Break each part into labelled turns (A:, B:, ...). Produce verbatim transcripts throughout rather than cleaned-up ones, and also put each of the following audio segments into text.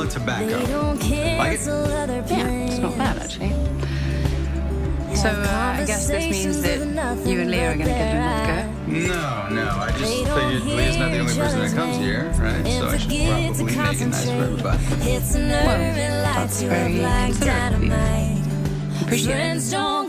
A: vanilla tobacco. Like it?
B: Yeah, it's not bad actually. So uh, I guess this means that you and Leah are going to give them another go?
A: No, no. I just figured Leah's not the only person that comes here, right? So I should probably make it nice for everybody.
B: Well, that's very considerate of you. Appreciate it.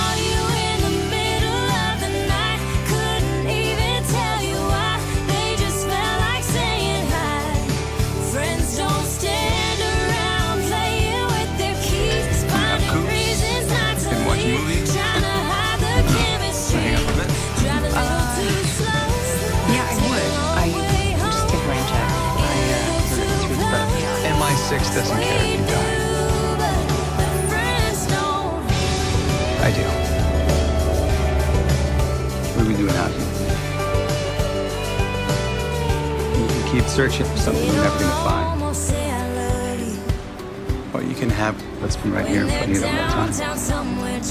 A: Six doesn't care if you die. I do. What are we doing out here? You can keep searching for something you're never going to find. Or you can have what's been right here in front of you the whole time.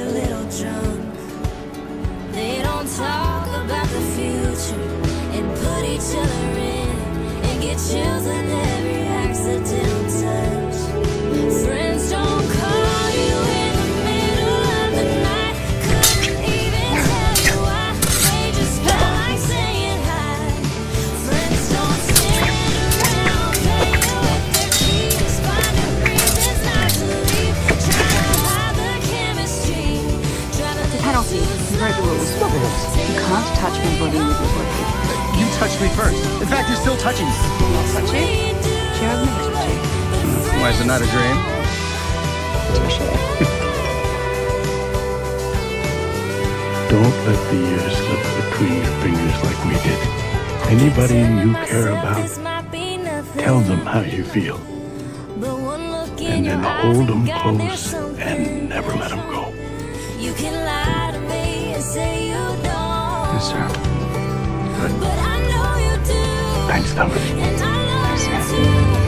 C: They don't talk about the future and put each other in and get chills in every accidental touch. Friends don't call you in the middle of the night. Couldn't even tell you why. They just felt like saying hi. Friends don't stand around playing with their keys, finding reasons not to leave, trying to hide the chemistry.
B: It's a penalty. You broke the rules.
A: What rules?
B: You can't touch my body with your body.
A: You touched me first. In fact, you're still touching me.
B: I'm not touching. She hasn't touched you.
A: Why, is it not a dream?
D: Don't let the years slip between your fingers like we did. Anybody you care about, tell them how you feel. And then hold them close and never let them go.
C: You can lie to me and say you don't.
A: Yes, sir.
D: Good.
C: But I know you do.
D: Thanks, Dominic.
C: And I love you too.